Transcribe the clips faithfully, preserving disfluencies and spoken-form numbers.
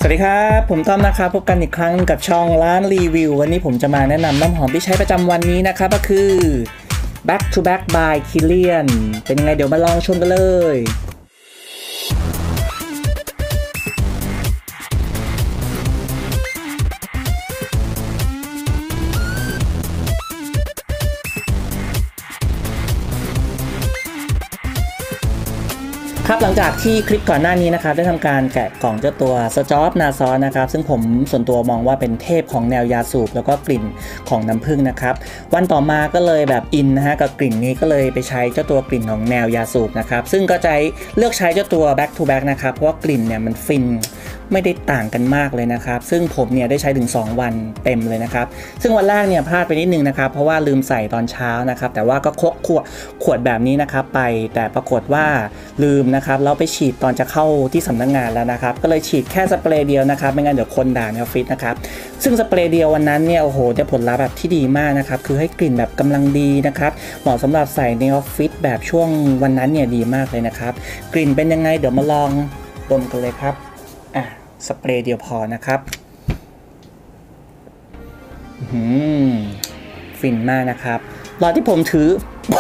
สวัสดีครับผมต้อมนะครับพบกันอีกครั้งกับช่องร้านรีวิววันนี้ผมจะมาแนะนำน้ำหอมที่ใช้ประจำวันนี้นะครับก็คือ Back to Back by Kilian เป็นยังไงเดี๋ยวมาลองชมกันเลยครับหลังจากที่คลิปก่อนหน้านี้นะครับได้ทำการแกะกล่องเจ้าตัวสจ๊อบนาซอนะครับซึ่งผมส่วนตัวมองว่าเป็นเทพของแนวยาสูบแล้วก็กลิ่นของน้ำผึ้งนะครับวันต่อมาก็เลยแบบอินนะฮะกับกลิ่นนี้ก็เลยไปใช้เจ้าตัวกลิ่นของแนวยาสูบนะครับซึ่งก็จะเลือกใช้เจ้าตัว back to back นะครับเพราะว่ากลิ่นเนี่ยมันฟินไม่ได้ต่างกันมากเลยนะครับซึ่งผมเนี่ยได้ใช้ถึงสองวันเต็มเลยนะครับซึ่งวันแรกเนี่ยพลาดไปนิดนึงนะครับเพราะว่าลืมใส่ตอนเช้านะครับแต่ว่าก็คกขวดขวดแบบนี้นะครับไปแต่ปรากฏว่าลืมนะครับแล้วไปฉีดตอนจะเข้าที่สำนักงานแล้วนะครับก็เลยฉีดแค่สเปรย์เดียวนะครับไม่งั้นเดี๋ยวคนด่าในออฟฟิศนะครับซึ่งสเปรย์เดียววันนั้นเนี่ยโอ้โหได้ผลลัพธ์แบบที่ดีมากนะครับคือให้กลิ่นแบบกำลังดีนะครับเหมาะสำหรับใส่ในออฟฟิศแบบช่วงวันนั้นเนี่ยดีมากเลยนะครับกลิ่นเป็นยังไงเดี๋ยวมาลองดมกันเลยครับอ่ะสเปรย์เดียวพอนะครับอืมฟินมากนะครับหลอดที่ผมถือ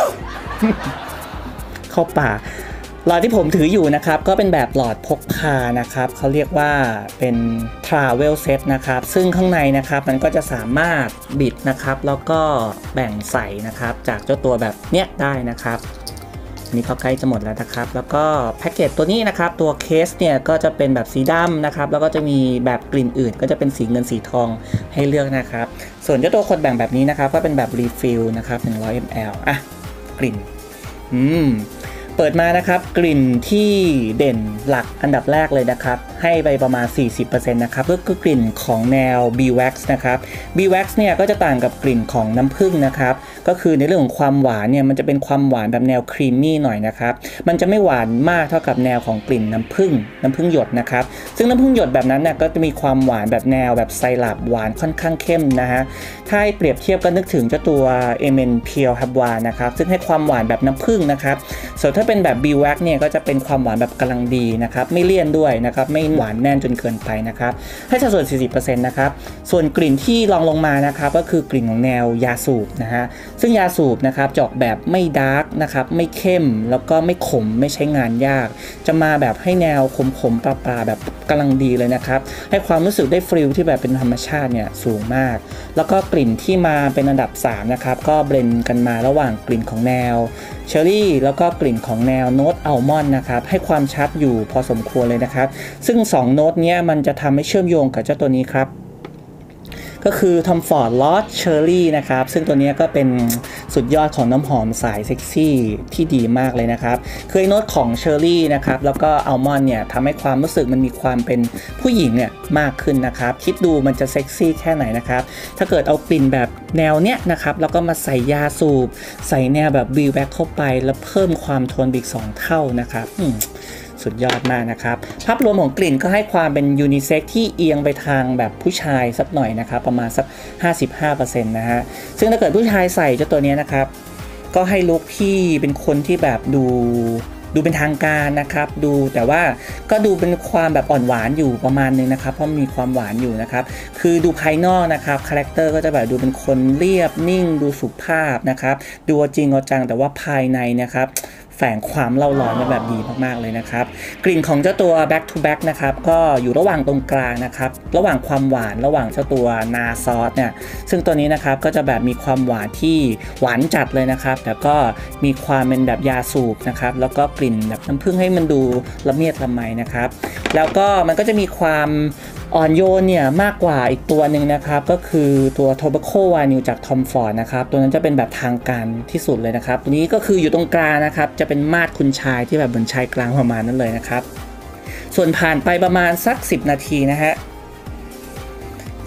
เข้าปากหลอดที่ผมถืออยู่นะครับก็เป็นแบบหลอดพกพานะครับเขาเรียกว่าเป็น Travel Set นะครับซึ่งข้างในนะครับมันก็จะสามารถบิดนะครับแล้วก็แบ่งใส่นะครับจากเจ้าตัวแบบเนี้ยได้นะครับนี่ก็ใกล้จะหมดแล้วนะครับแล้วก็แพ็กเกจตัวนี้นะครับตัวเคสเนี่ยก็จะเป็นแบบสีดำนะครับแล้วก็จะมีแบบกลิ่นอื่นก็จะเป็นสีเงินสีทองให้เลือกนะครับส่วนเจ้าตัวขวดแบ่งแบบนี้นะครับก็เป็นแบบรีฟิลนะครับหนึ่งร้อยมิลลิลิตร อ่ะกลิ่นอืมเปิดมานะครับกลิ่นที่เด่นหลักอันดับแรกเลยนะครับให้ไปประมาณ สี่สิบเปอร์เซ็นต์ นะครับก็คือกลิ่นของแนว B-Wax นะครับ B-Wax เนี่ยก็จะต่างกับกลิ่นของน้ำผึ้งนะครับก็คือในเรื่องของความหวานเนี่ยมันจะเป็นความหวานแบบแนวครีมมี่หน่อยนะครับมันจะไม่หวานมากเท่ากับแนวของกลิ่นน้ำผึ้งน้ำผึ้งหยดนะครับซึ่งน้ำผึ้งหยดแบบนั้นเนี่ยก็จะมีความหวานแบบแนวแบบไซรัปหวานค่อนข้างเข้มนะฮะถ้าให้เปรียบเทียบก็นึกถึงเจ้าตัว เอ เอ็ม เอ็น Pure Habbwa นะครับซึ่งให้ความหวานแบบน้ำผึ้งนะครับส่วนถ้าเป็นแบบ B-Wax เนี่ยก็จะเป็นความหวานแบบกำลังดีนะครับไม่เลี่ยนด้วยนะครับไม่หวานแน่นจนเกินไปนะครับให้สัดส่วน สี่สิบเปอร์เซ็นต์ นะครับส่วนกลิ่นที่รองลงมานะครับก็คือกลิ่นของแนวยาสูบนะฮะซึ่งยาสูบนะครับจะออกแบบไม่ดาร์กนะครับไม่เข้มแล้วก็ไม่ขมไม่ใช้งานยากจะมาแบบให้แนวขมๆปลาๆแบบกำลังดีเลยนะครับให้ความรู้สึกได้ฟลิลที่แบบเป็นธรรมชาติเนี่ยสูงมากแล้วก็กลิ่นที่มาเป็นอันดับสามนะครับก็เบลนด์กันมาระหว่างกลิ่นของแนวเชอร์รี่แล้วก็กลิ่นของแนวโน้ตอัลมอนด์นะครับให้ความชัดอยู่พอสมควรเลยนะครับซึ่งสองโน้ตเนี้ยมันจะทำให้เชื่อมโยงกับเจ้าตัวนี้ครับก็คือ Tom Ford Lost Cherry นะครับซึ่งตัวนี้ก็เป็นสุดยอดของน้ำหอมสายเซ็กซี่ที่ดีมากเลยนะครับเคยโน้ตของเชอร์รี่นะครับแล้วก็อัลมอนด์เนี่ยทำให้ความรู้สึกมันมีความเป็นผู้หญิงเนี่ยมากขึ้นนะครับคิดดูมันจะเซ็กซี่แค่ไหนนะครับถ้าเกิดเอากลิ่นแบบแนวเนี้ยนะครับแล้วก็มาใส่ยาสูบใส่แนวแบบ B-Wax เข้าไปแล้วเพิ่มความทนอีกสองเท่านะครับสุดยอดมากนะครับภาพรวมของกลิ่นก็ให้ความเป็นยูนิเซ็กที่เอียงไปทางแบบผู้ชายสักหน่อยนะครับประมาณสัก ห้าสิบห้าเปอร์เซ็นต์ นะฮะซึ่งถ้าเกิดผู้ชายใส่เจ้าตัวนี้นะครับก็ให้ลุคที่เป็นคนที่แบบดูดูเป็นทางการนะครับดูแต่ว่าก็ดูเป็นความแบบอ่อนหวานอยู่ประมาณนึงนะครับเพราะมีความหวานอยู่นะครับคือดูภายนอกนะครับคาแรคเตอร์ก็จะแบบดูเป็นคนเรียบนิ่งดูสุภาพนะครับดูจริงเอาจังแต่ว่าภายในนะครับแฝงความเล่าร้อนมาแบบดีมากๆเลยนะครับกลิ่นของเจ้าตัว back to back นะครับก็อยู่ระหว่างตรงกลางนะครับระหว่างความหวานระหว่างเจ้าตัวนาซอสเนี่ยซึ่งตัวนี้นะครับก็จะแบบมีความหวานที่หวานจัดเลยนะครับแต่ก็มีความเป็นแบบยาสูบนะครับแล้วก็กลิ่นแบบน้ำผึ้งให้มันดูละเมียดละไมนะครับแล้วก็มันก็จะมีความอ่อนโยนเนี่ยมากกว่าอีกตัวหนึ่งนะครับก็คือตัว Tobacco Vanille จาก Tom Ford นะครับตัวนั้นจะเป็นแบบทางการที่สุดเลยนะครับตัวนี้ก็คืออยู่ตรงกลางนะครับจะเป็นมาดคุณชายที่แบบเหมือนชายกลางประมาณนั้นเลยนะครับส่วนผ่านไปประมาณสักสิบนาทีนะฮะ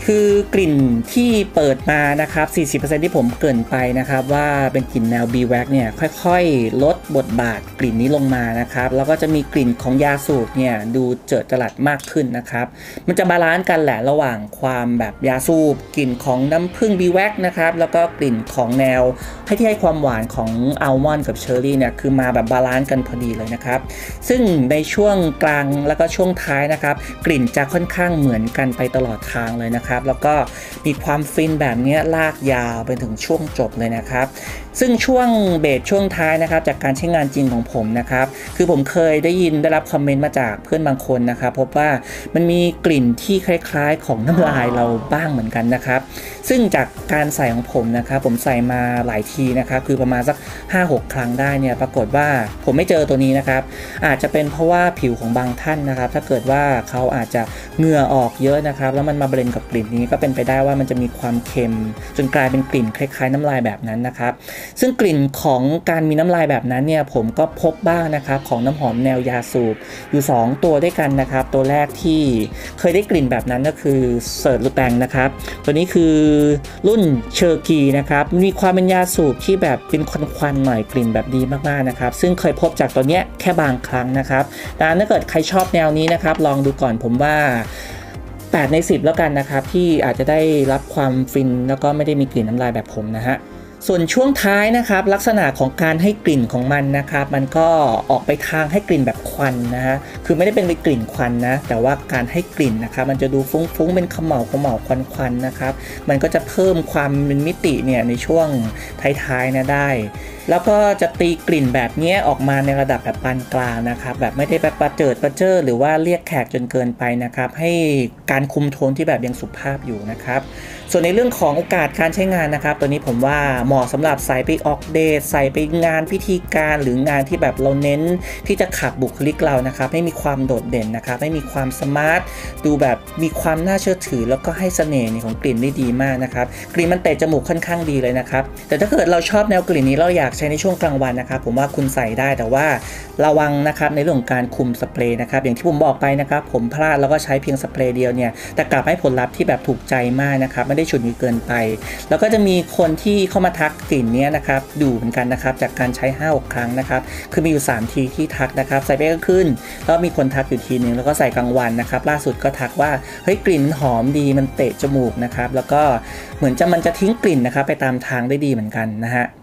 คือกลิ่นที่เปิดมานะครับ สี่สิบเปอร์เซ็นต์ ที่ผมเกริ่นไปนะครับว่าเป็นกลิ่นแนว บี แว็ก เนี่ยค่อยๆลดบทบาทกลิ่นนี้ลงมานะครับแล้วก็จะมีกลิ่นของยาสูบเนี่ยดูเจิดจรัสมากขึ้นนะครับมันจะบาลานซ์กันแหละระหว่างความแบบยาสูบกลิ่นของน้ำผึ้ง บี แว็ก นะครับแล้วก็กลิ่นของแนวให้ที่ให้ความหวานของอัลมอนด์กับเชอร์รี่เนี่ยคือมาแบบบาลานซ์กันพอดีเลยนะครับซึ่งในช่วงกลางแล้วก็ช่วงท้ายนะครับกลิ่นจะค่อนข้างเหมือนกันไปตลอดทางเลยนะครับแล้วก็มีความฟินแบบนี้ลากยาวไปถึงช่วงจบเลยนะครับซึ่งช่วงเบสช่วงท้ายนะครับจากการใช้งานจริงของผมนะครับคือผมเคยได้ยินได้รับคอมเมนต์มาจากเพื่อนบางคนนะครับพบว่ามันมีกลิ่นที่คล้ายๆของน้ำลายเราบ้างเหมือนกันนะครับซึ่งจากการใส่ของผมนะครับผมใส่มาหลายทีนะครับคือประมาณสัก ห้าหก ครั้งได้เนี่ยปรากฏว่าผมไม่เจอตัวนี้นะครับอาจจะเป็นเพราะว่าผิวของบางท่านนะครับถ้าเกิดว่าเขาอาจจะเหงื่อออกเยอะนะครับแล้วมันมาเบลนด์กับกลิ่นนี้ก็เป็นไปได้ว่ามันจะมีความเค็มจนกลายเป็นกลิ่นคล้ายๆน้ำลายแบบนั้นนะครับซึ่งกลิ่นของการมีน้ำลายแบบนั้นเนี่ยผมก็พบบ้างนะครับของน้ำหอมแนวยาสูบอยู่สองตัวด้วยกันนะครับตัวแรกที่เคยได้กลิ่นแบบนั้นก็คือเซิร์ตลูแตงนะครับตัวนี้คือรุ่นเชอร์กีนะครับมีความเป็นยาสูบที่แบบเป็นควันๆหน่อยกลิ่นแบบดีมากๆนะครับซึ่งเคยพบจากตัวเนี้ยแค่บางครั้งนะครับแต่ถ้าเกิดใครชอบแนวนี้นะครับลองดูก่อนผมว่าแปดในสิบแล้วกันนะครับที่อาจจะได้รับความฟินแล้วก็ไม่ได้มีกลิ่นน้ำลายแบบผมนะฮะส่วนช่วงท้ายนะครับลักษณะของการให้กลิ่นของมันนะครับมันก็ออกไปทางให้กลิ่นแบบควันนะฮะคือไม่ได้เป็นกลิ่นควันนะแต่ว่าการให้กลิ่นนะครับมันจะดูฟุ้งๆเป็นขมเหลาขมเหลาควันๆนะครับมันก็จะเพิ่มความเป็นมิติเนี่ยในช่วงท้ายๆนะได้แล้วก็จะตีกลิ่นแบบนี้ออกมาในระดับแบบปานกลางนะครับแบบไม่ได้แบบประเจิดประเจ้อหรือว่าเรียกแขกจนเกินไปนะครับให้การคุมโทนที่แบบยังสุภาพอยู่นะครับส่วนในเรื่องของโอกาสการใช้งานนะครับตัวนี้ผมว่าเหมาะสำหรับใส่ไปออกเดทใส่ไปงานพิธีการหรืองานที่แบบเราเน้นที่จะขับบุคลิกเรานะครับให้มีความโดดเด่นนะครับให้มีความสมาร์ทดูแบบมีความน่าเชื่อถือแล้วก็ให้เสน่ห์ของกลิ่นได้ดีมากนะครับกลิ่นมันเตะจมูกค่อนข้างดีเลยนะครับแต่ถ้าเกิดเราชอบแนวกลิ่นนี้เราอยากใช้ในช่วงกลางวันนะครับผมว่าคุณใส่ได้แต่ว่าระวังนะครับในเรื่องของการคุมสเปรย์นะครับอย่างที่ผมบอกไปนะครับผมพลาดแล้วก็ใช้เพียงสเปรย์เดียวเนี่ยแต่กลับให้ผลลัพธ์ที่แบบถูกใจมากนะครับไม่ได้ฉุนเกินไปแล้วก็จะมีคนที่เข้ามาทักกลิ่นนี้นะครับดูเหมือนกันนะครับจากการใช้ ห้าหก ครั้งนะครับคือมีอยู่สามทีที่ทักนะครับใส่ไปก็ขึ้นแล้วมีคนทักอยู่ทีนึงแล้วก็ใส่กลางวันนะครับล่าสุดก็ทักว่าเฮ้ยกลิ่นมันหอมดีมันเตะจมูกนะครับแล้วก็เหมือนจะมันจะทิ้งกลิ่นนะครับไปตามทางได้ดีเหมือนกันนะฮะ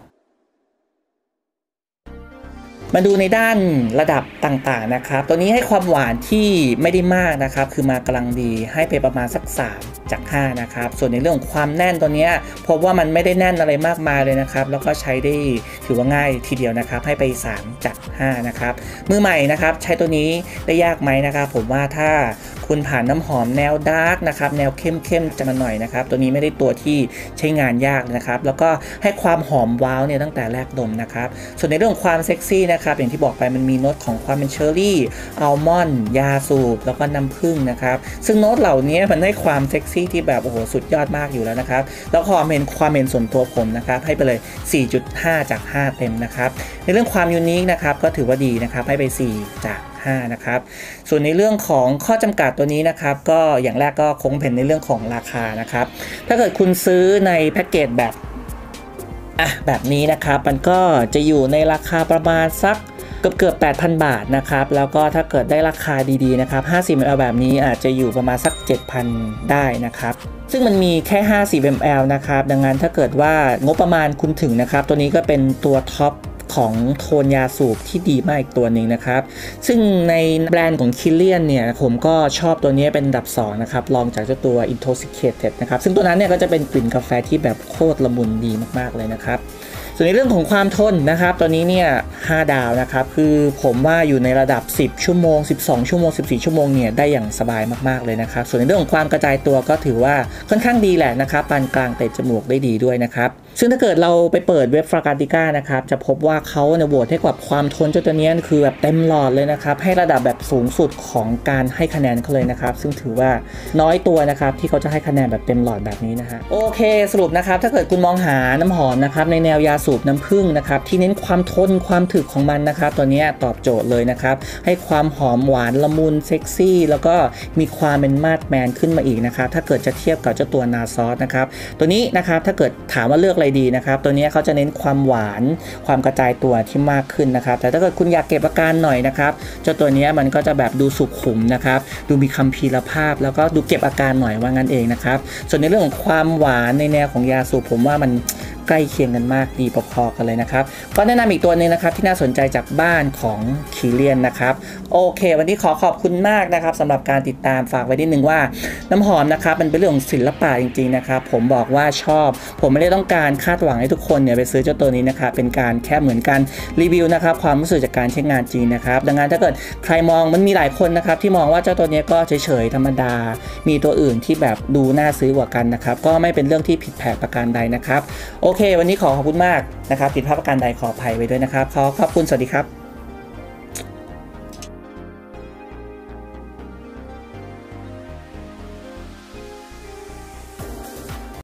มาดูในด้านระดับต่างๆนะครับตัวนี้ให้ความหวานที่ไม่ได้มากนะครับคือมากำลังดีให้ไปประมาณสักสามจากห้านะครับส่วนในเรื่องของความแน่นตัวนี้พบว่ามันไม่ได้แน่นอะไรมากมายเลยนะครับแล้วก็ใช้ได้ถือว่าง่ายทีเดียวนะครับให้ไปสามจากห้านะครับมือใหม่นะครับใช้ตัวนี้ได้ยากไหมนะครับผมว่าถ้าคุณผ่านน้ำหอมแนวดาร์กนะครับแนวเข้มๆจะมาหน่อยนะครับตัวนี้ไม่ได้ตัวที่ใช้งานยากนะครับแล้วก็ให้ความหอมว้าวเนี่ยตั้งแต่แรกดมนะครับส่วนในเรื่องของความเซ็กซี่นะครับอย่างที่บอกไปมันมีโน้ตของความเป็นเชอร์รี่อัลมอนด์ยาสูบแล้วก็น้ำผึ้งนะครับซึ่งโน้ตเหล่านี้มันให้ความเซ็กซี่ที่แบบโอ้โหสุดยอดมากอยู่แล้วนะครับแล้วความเห็นความเห็นส่วนตัวผมนะครับให้ไปเลย สี่จุดห้า จากห้าเต็มนะครับในเรื่องความยูนิคนะครับก็ถือว่าดีนะครับให้ไปสี่จากห้านะครับส่วนในเรื่องของข้อจำกัดตัวนี้นะครับก็อย่างแรกก็คงเป็นในเรื่องของราคานะครับถ้าเกิดคุณซื้อในแพ็กเกจแบบอ่ะแบบนี้นะครับมันก็จะอยู่ในราคาประมาณสักเกือบเกือบ แปดพัน บาทนะครับแล้วก็ถ้าเกิดได้ราคาดีๆนะครับห้าสิบมิลลิลิตรแบบนี้อาจจะอยู่ประมาณสัก เจ็ดพัน ได้นะครับซึ่งมันมีแค่ห้าสิบมิลลิลิตรนะครับดังนั้นถ้าเกิดว่างบประมาณคุณถึงนะครับตัวนี้ก็เป็นตัวท็อปของโทนยาสูบที่ดีมากอีกตัวหนึ่งนะครับซึ่งในแบรนด์ของ Kilian เนี่ยผมก็ชอบตัวนี้เป็นอันดับสองนะครับรองจากเจ้าตัว Intoxicated นะครับซึ่งตัวนั้นเนี่ยก็จะเป็นกลิ่นกาแฟที่แบบโคตรละมุนดีมากๆเลยนะครับส่วนในเรื่องของความทนนะครับตัวนี้เนี่ยห้าดาวนะครับคือผมว่าอยู่ในระดับสิบชั่วโมงสิบสองชั่วโมงสิบสี่ชั่วโมงเนี่ยได้อย่างสบายมากๆเลยนะครับส่วนในเรื่องของความกระจายตัวก็ถือว่าค่อนข้างดีแหละนะครับปานกลางเตะจมูกได้ดีด้วยนะครับซึ่งถ้าเกิดเราไปเปิดเว็บ Fragrantica นะครับจะพบว่าเขาเนี่ยโหวตให้กับความทนเจ้าตัวนี้คือแบบเต็มหลอดเลยนะครับให้ระดับแบบสูงสุดของการให้คะแนนเขาเลยนะครับซึ่งถือว่าน้อยตัวนะครับที่เขาจะให้คะแนนแบบเต็มหลอดแบบนี้นะฮะโอเคสรุปนะครับถ้าเกิดคุณมองหาน้ำหอมนะครับในแนวยาสูบน้ำผึ้งนะครับที่เน้นความทนความถึกของมันนะครับตัวนี้ตอบโจทย์เลยนะครับให้ความหอมหวานละมุนเซ็กซี่แล้วก็มีความเป็นมาดแมนขึ้นมาอีกนะครับถ้าเกิดจะเทียบกับเจ้าตัวนาซอสนะครับตัวนี้นะครับถ้าเกิดถามว่าเลือกอะไรดีนะครับตัวนี้เขาจะเน้นความหวานความกระจายตัวที่มากขึ้นนะครับแต่ถ้าเกิดคุณอยากเก็บอาการหน่อยนะครับเจ้าตัวนี้มันก็จะแบบดูสุขุมนะครับดูมีคัมภีรภาพแล้วก็ดูเก็บอาการหน่อยว่างั้นเองนะครับส่วนในเรื่องของความหวานในแนวของยาสูบผมว่ามันใกล้เคียงกันมากดีพอๆกันเลยนะครับก็แนะนำอีกตัวนึงนะครับที่น่าสนใจจากบ้านของคีเลียนนะครับโอเควันนี้ขอขอบคุณมากนะครับสำหรับการติดตามฝากไว้นิดนึงว่าน้ำหอมนะครับมันเป็นเรื่องของศิลปะจริงๆนะครับผมบอกว่าชอบผมไม่ได้ต้องการคาดหวังให้ทุกคนเนี่ยไปซื้อเจ้าตัวนี้นะครับเป็นการแค่เหมือนกันรีวิวนะครับความรู้สึกจากการใช้งานจริงนะครับดังนั้นถ้าเกิดใครมองมันมีหลายคนนะครับที่มองว่าเจ้าตัวนี้ก็เฉยๆธรรมดามีตัวอื่นที่แบบดูน่าซื้อกว่ากันนะครับก็ไม่เป็นเรื่องที่ผิดแผกประการใดนะครับโอเควันนี้ขอขอบคุณมากนะครับผิดพลาดประการใดขออภัยไว้ด้วยนะครับขอขอบคุณสวัสดีครับ